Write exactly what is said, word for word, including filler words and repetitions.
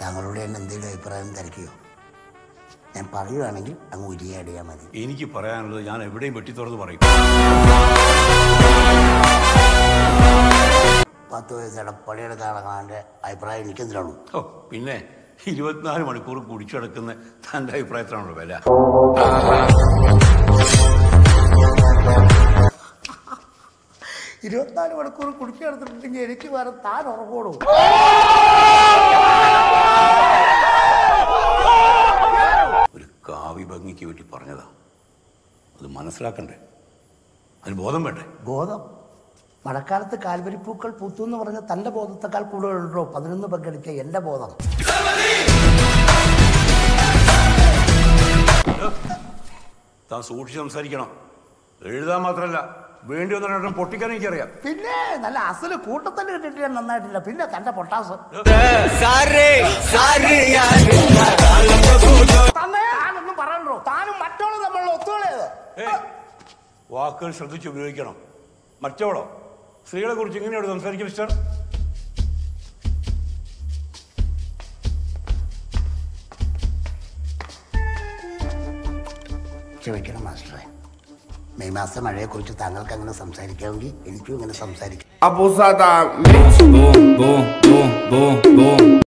താങ്കളോട് തന്നെ എന്തെങ്കിലും അഭിപ്രായം തിരക്കിയോ? ഞാൻ പറയുവാണെങ്കിൽ അങ്ങ് ഉരിയാടിയാൽ മതി. എനിക്ക് പറയാനുള്ളത് ഞാൻ എവിടെയും വെട്ടിത്തുറന്ന് പറയും. പത്ത് വയസ്സുടെ പണിയെടുക്കാനുള്ള അഭിപ്രായം എനിക്കെന്തിനാണോ? ഓ പിന്നെ ഇരുപത്തിനാല് മണിക്കൂർ കുടിച്ചു കിടക്കുന്ന തൻ്റെ അഭിപ്രായത്തിനാണല്ലോ വില. ഇരുപത്തിനാല് മണിക്കൂർ കുടിച്ചു കിടത്തിട്ടുണ്ടെങ്കിൽ എനിക്ക് വേറെ താൻ ഉറങ്ങോളൂ. ഒരു കാവ്യ ഭംഗിക്ക് വേണ്ടി പറഞ്ഞതാ, അത് മനസ്സിലാക്കണ്ടേ? അതിന് ബോധം വേണ്ടേ? ബോധം? മഴക്കാലത്ത് കാൽവരിപ്പൂക്കൾ പൂത്തു എന്ന് പറഞ്ഞ തൻ്റെ ബോധത്തെക്കാൾ കൂടുതലുണ്ടോ പതിനൊന്ന് പങ്കെടുക്ക എൻ്റെ ബോധം? താൻ സൂക്ഷിച്ച് സംസാരിക്കണം. എഴുതാൻ മാത്രമല്ല, വേണ്ടി വന്നിട്ട് പൊട്ടിക്കാൻ എനിക്കറിയാം. പിന്നെ നല്ല അസല് കൂട്ടത്തന്നെ കിട്ടിയിട്ട് നന്നായിട്ടില്ല. പിന്നെ തന്റെ പൊട്ടാസ് താനൊന്നും പറയണ്ടോ? താനും മറ്റോളും തമ്മിലുള്ള ഒത്തുകളിയത്. വാക്കുകൾ ശ്രദ്ധിച്ച് ഉപയോഗിക്കണം. മറ്റോളോ സ്ത്രീകളെ കുറിച്ച് ഇങ്ങനെയോട് സംസാരിക്കും മിസ്റ്റർ? ക്ഷമിക്കണം മാസ്റ്ററെ, മെയ് മാസത്തെ മഴയെക്കുറിച്ച് താങ്കൾക്ക് അങ്ങനെ സംസാരിക്കാമെങ്കിൽ എനിക്കും ഇങ്ങനെ സംസാരിക്കാം.